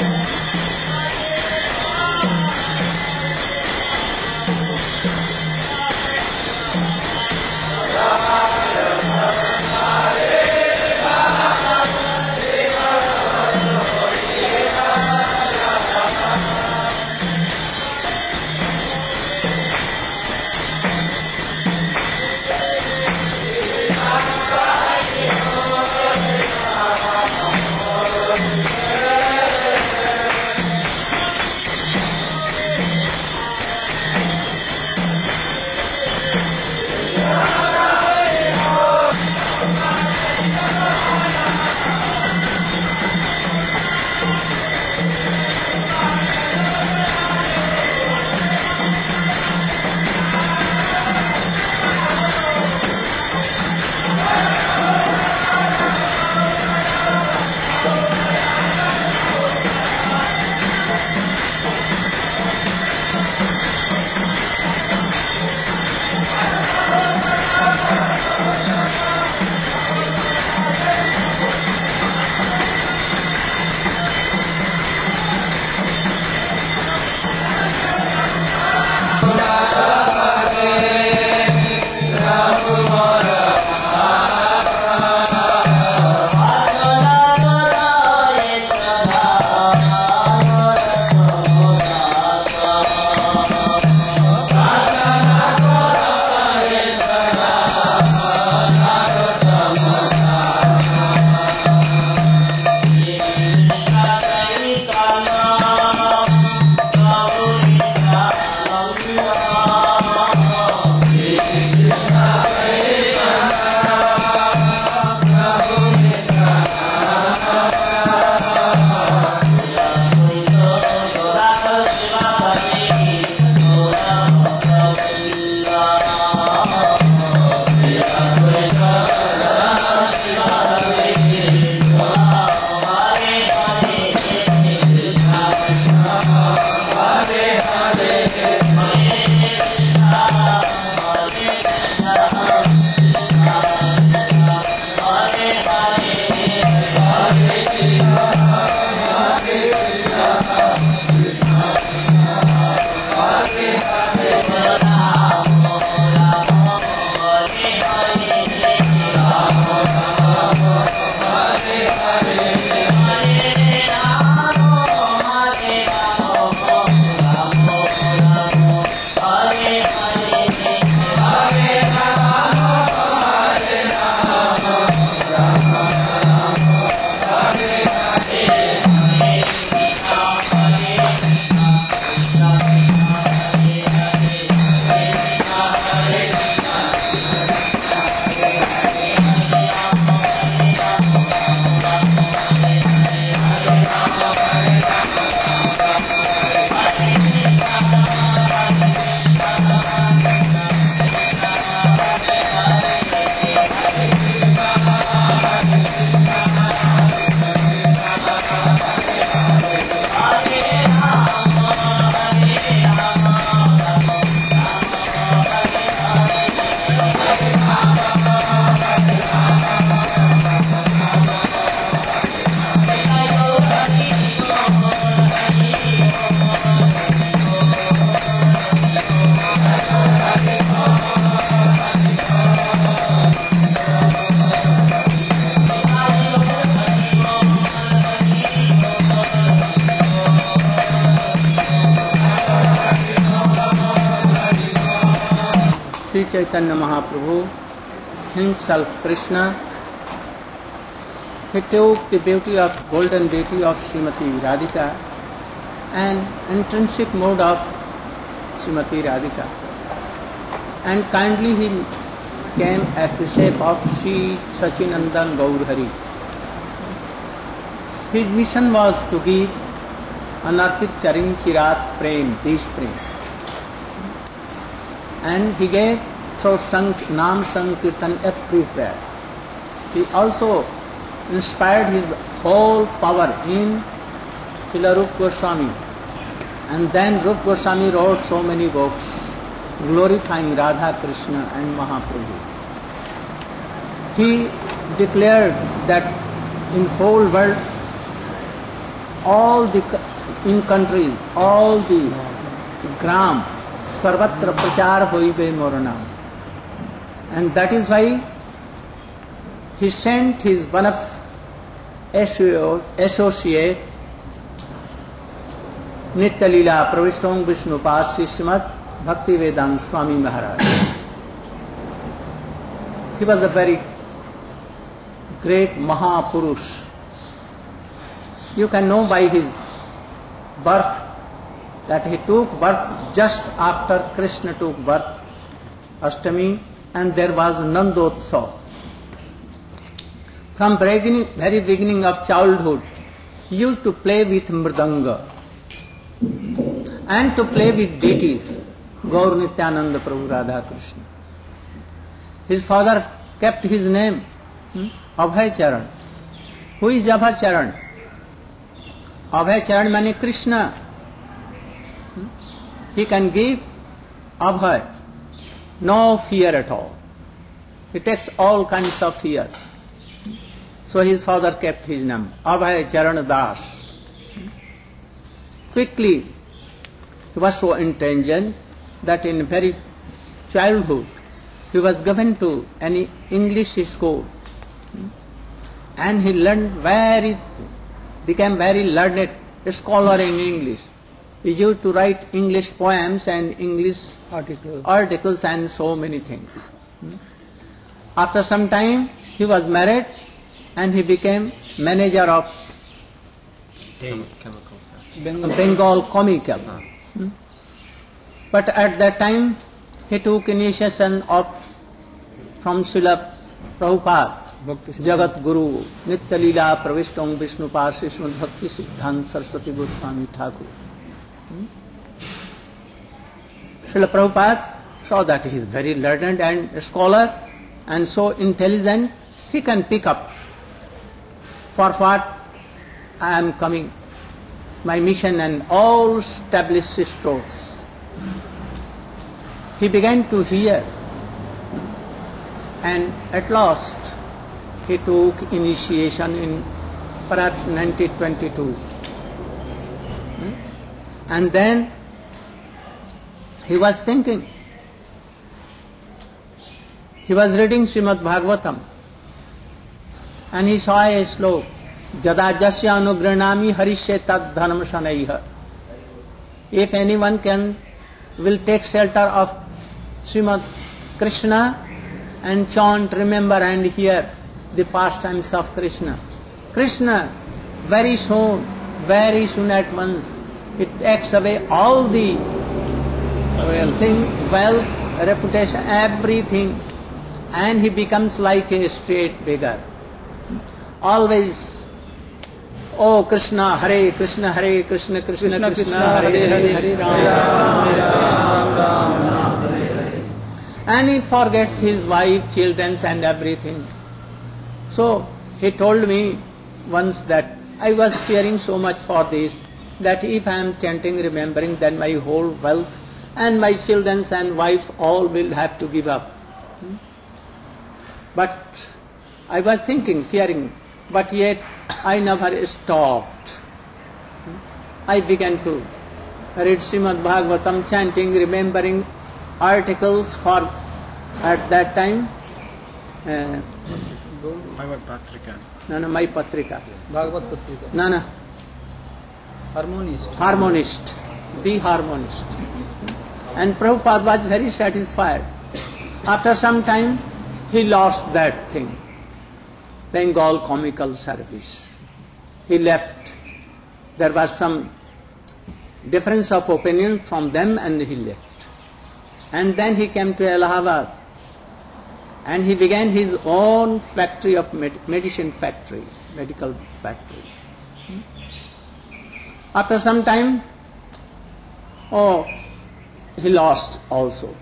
Sri Chaitanya Mahaprabhu himself, Krishna, he took the beauty of golden beauty of Srimati Radhika and intrinsic mode of Srimati Radhika, and kindly he came at the shape of Sri Sachinandan Gaur Hari. His mission was to give Anarkit Charin Chirat Prem, Desh Prem. And he gave through Naam Sankirtan everywhere. He also inspired his whole power in Srila Rupa Goswami. And then Rupa Goswami wrote so many books glorifying Radha, Krishna and Mahaprabhu. He declared that in whole world all the in countries, all the gram, sarvatra prachar hoibe mor naam. And that is why he sent his one of associate Nitya Leela Pravishtam Vishnupad Srimad Bhakti Vedanta Swami Maharaj. He was a very great Mahapurush. You can know by his birth that he took birth just after Krishna took birth, Ashtami, and there was Nandotsav. From very beginning of childhood, he used to play with Mridanga and to play with deities, Gaur Nityananda Prabhu Radha Krishna. His father kept his name, Abhay Charan. Who is Abhay Charan? Abhay Charan means Krishna. He can give Abhay, no fear at all. He takes all kinds of fear. So his father kept his name, Abhay Charan Das. Quickly, he was so intelligent that in very childhood, he was given to an English school. And he became very learned scholar in English. He used to write English poems and English articles and so many things. After some time, he was married and he became manager of Bengal Chemical. But at that time, he took initiation from Srila Prabhupada, Jagat Guru, Nitya Leela Pravishtam Vishnupad Srimad Bhakti Siddhanta Saraswati Goswami Thakur. Srila Prabhupada saw that he is very learned and a scholar and so intelligent, he can pick up for what I am coming, my mission, and all established stores. He began to hear, and at last he took initiation in perhaps 1922. And then he was thinking, he was reading Srimad Bhagavatam, and he saw a slok, Jada Jasya Anugranami Harishe Tad Dhanam Shanaiha. If anyone will take shelter of Srimad Krishna and chant, remember and hear the pastimes of Krishna. Krishna, very soon at once, it takes away all the wealth, reputation, everything, and he becomes like a straight beggar. Always, oh Krishna, Hare Krishna, Hare Krishna, Krishna Krishna, Hare Hare, Hare Rama. And he forgets his wife, children and everything. So he told me once that I was fearing so much for this, that if I am chanting, remembering, then my whole wealth and my children and wife all will have to give up. But I was thinking, fearing, but yet I never stopped. I began to read Srimad Bhagavatam, chanting, remembering articles for, at that time, my Patrika. Bhagavad Patrika. No. Harmonist. The Harmonist. And Prabhupada was very satisfied. After some time, he lost that thing, Bengal Comical Service. He left. There was some difference of opinion from them and he left. And then he came to Allahabad and he began his own factory of medical factory. After some time, he lost also.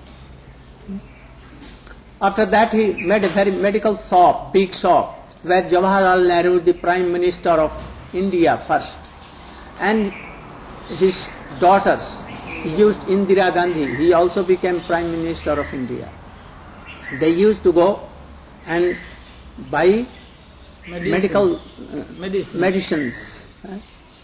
After that he made a very medical shop, big shop, where Jawaharlal Nehru, the Prime Minister of India first, and his daughters used Indira Gandhi, he also became Prime Minister of India. They used to go and buy medical medicines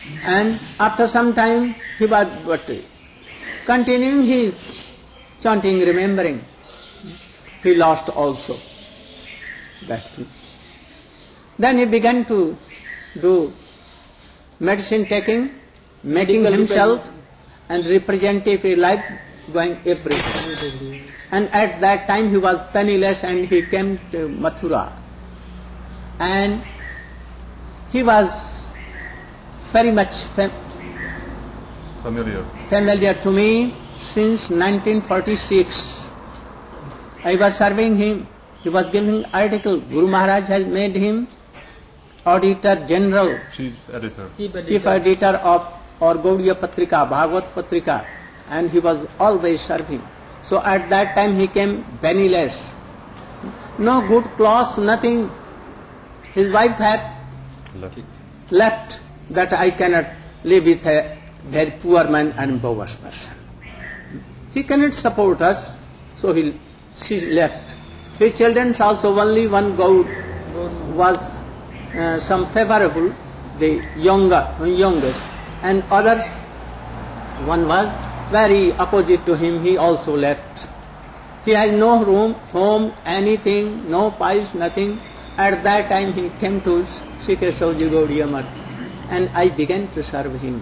And after some time he was continuing his chanting, remembering. He lost also that thing. Then he began to do medicine taking, making himself and representative life going everywhere. And at that time he was penniless and he came to Mathura. And he was very much familiar to me since 1946. I was serving him. He was giving article. Guru Maharaj has made him Auditor General, Chief Editor of or Gaudiya Patrika, Bhagavad Patrika, and he was always serving. So at that time he came penniless. No good clothes, nothing. His wife had left that I cannot live with a very poor man and bogus person. He cannot support us, so she left. His children also, only one was some favorable, the youngest, and others, one was very opposite to him, he also left. He had no room, home, anything, no pies, nothing. At that time he came to Sri Keshavji Gaudiya Math, and I began to serve him.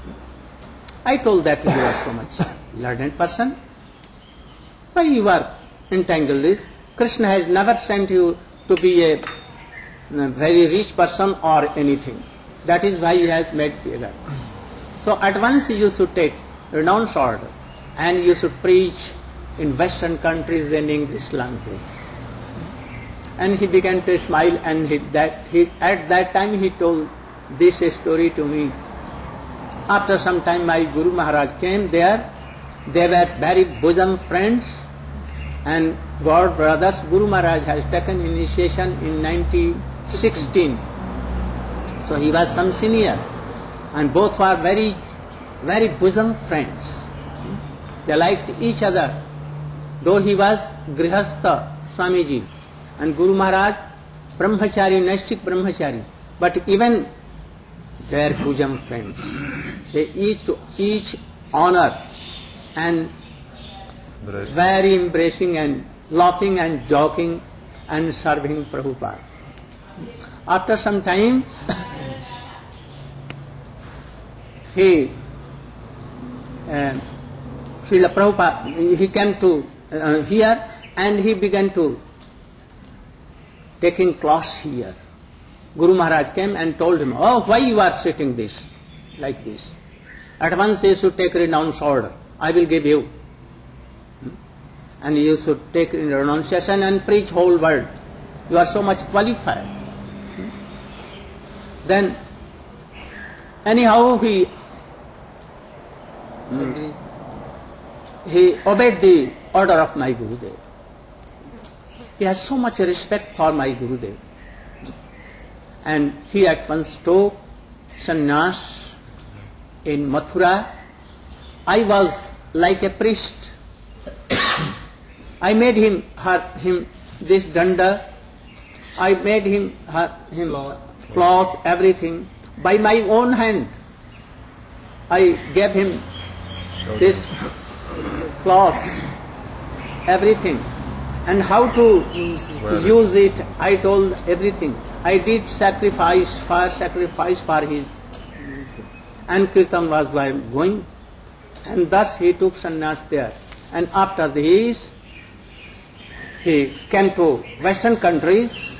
I told that you are so much learned person. Why you are entangled this? Krishna has never sent you to be a very rich person or anything. That is why he has made you. So at once you should take renounce order and you should preach in Western countries in English language. And he began to smile, and at that time he told this story to me. After some time my Guru Maharaj came there. They were very bosom friends and God brothers. Guru Maharaj has taken initiation in 1916. So he was some senior, and both were very, very bosom friends. They liked each other. Though he was Grihastha Swamiji and Guru Maharaj Brahmachari, Naistik Brahmachari, but even they were bosom friends. They each honor and very embracing and laughing and joking and serving Prabhupada. After some time, Srila Prabhupada, he came to here and he began to taking class here. Guru Maharaj came and told him, "Oh, why you are sitting this, like this? At once you should take renounce order. I will give you. And you should take renunciation and preach whole world. You are so much qualified." Then, anyhow, he obeyed the order of my Gurudev. He has so much respect for my Gurudev. And he at once took sannyas in Mathura. I was like a priest. I made him this danda. I made him cloth, everything. By my own hand, I gave him this cloth, everything. And how to use it, I told everything. I did sacrifice for his. And Kirtan was going. And thus he took sannyas there. And after this, he came to Western countries.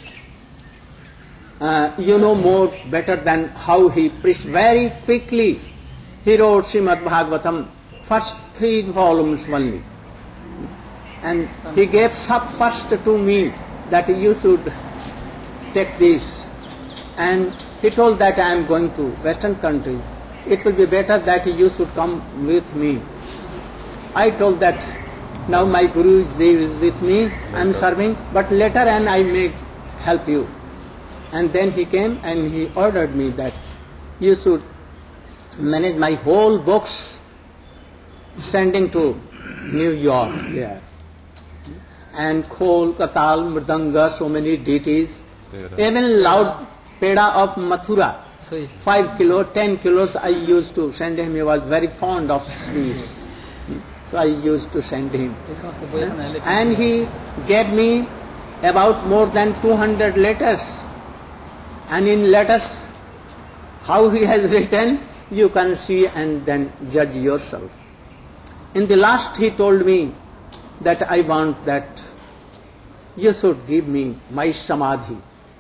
You know more better than how he preached very quickly. He wrote Srimad Bhagavatam, first 3 volumes only. And he gave first to me that you should take this. And he told that I am going to Western countries. It will be better that you should come with me. I told that now my Guru is with me, I am serving, but later and I may help you. And then he came and he ordered me that you should manage my whole books, sending to New York there. And Khol, Katal, Mridanga, so many deities. Even loud Peda of Mathura, Sweet. 5 kilos, 10 kilos I used to send him. He was very fond of sweets. So I used to send him. And he gave me about more than 200 letters. And in letters, how he has written, you can see and then judge yourself. In the last he told me that I want that you should give me my samadhi.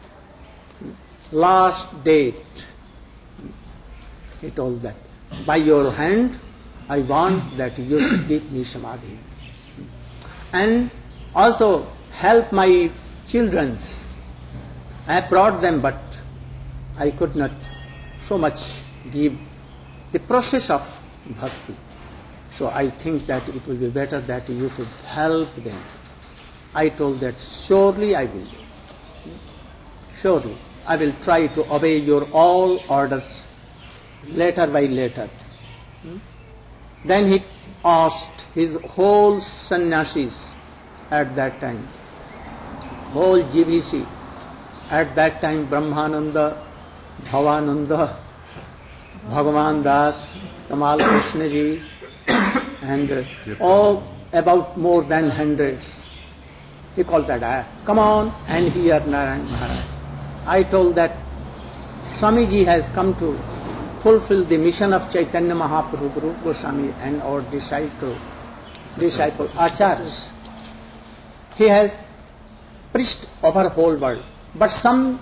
Last date. He told that. By your hand, I want that you should give me samadhi. And also help my children. I brought them, but I could not so much give the process of bhakti. So I think that it will be better that you should help them. I told that surely I will. Surely I will try to obey your all orders letter by letter. Then he asked his whole sannyasis at that time, whole GBC, at that time Brahmananda, Bhavananda, Bhagavan Das, Tamal Krishna ji, and all about more than hundreds. He called that, come on and hear Narayan Maharaj. I told that Swamiji has come to fulfill the mission of Chaitanya Mahaprabhu, Guru Goswami and our disciple Acharyas. He has preached over whole world. But some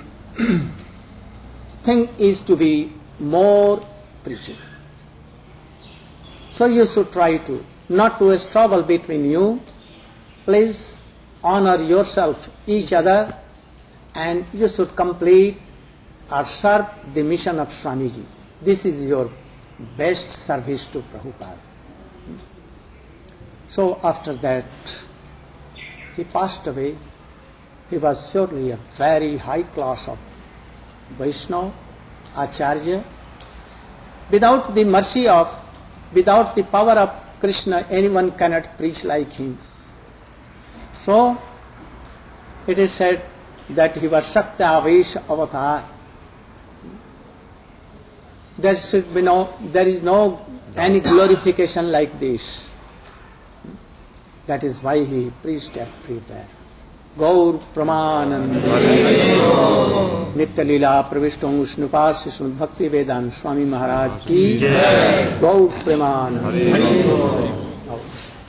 thing is to be more preaching. So you should try to, not to struggle between you. Please honor yourself, each other, and you should complete or serve the mission of Swamiji. This is your best service to Prabhupada. So after that, he passed away. He was surely a very high class of Vaishnava, Acharya. Without the mercy of, without the power of Krishna, anyone cannot preach like him. So, it is said that he was Satya Avesh Avatar. There is no any glorification like this. That is why he preached everywhere. Gaur Pramananda Nitya Leela Pravishtam Vishnupasya Srimad Bhakti Vedanta Swami Maharaj ki Gaur Pramananda.